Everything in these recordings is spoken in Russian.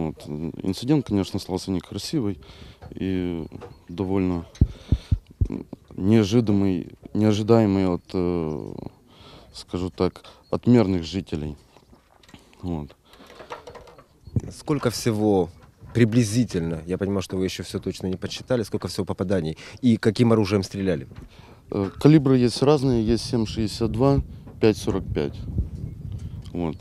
Вот. Инцидент, конечно, стался некрасивый и довольно неожидаемый от, скажу так, от мирных жителей. Вот. Сколько всего приблизительно, я понимаю, что вы еще все точно не подсчитали, сколько всего попаданий и каким оружием стреляли? Калибры есть разные, есть 7,62, 5,45. Вот.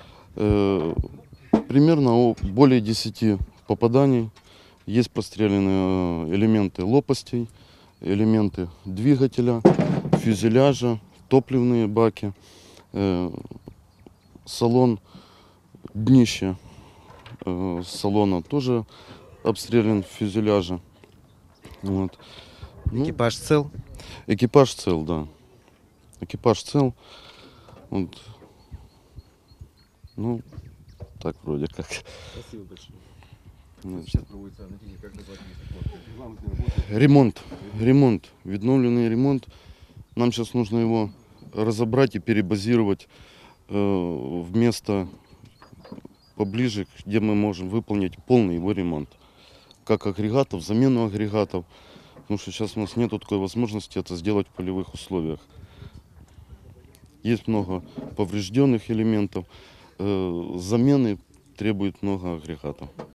Примерно более 10 попаданий. Есть простреленные элементы лопастей, элементы двигателя, фюзеляжа, топливные баки, салон, днище салона тоже обстрелян фюзеляжа. Вот. Ну, Экипаж цел? экипаж цел, да. Экипаж цел. Вот. Ну, так вроде как. Спасибо большое. Ну, Сейчас проводится аналитика, как называется регламентные работы. ремонт, відновленный ремонт. Нам сейчас нужно его разобрать и перебазировать в место поближе, где мы можем выполнить полный его ремонт. Как агрегатов, замену агрегатов. Потому что сейчас у нас нет такой возможности это сделать в полевых условиях. Есть много поврежденных элементов. Замены требует много агрегатов.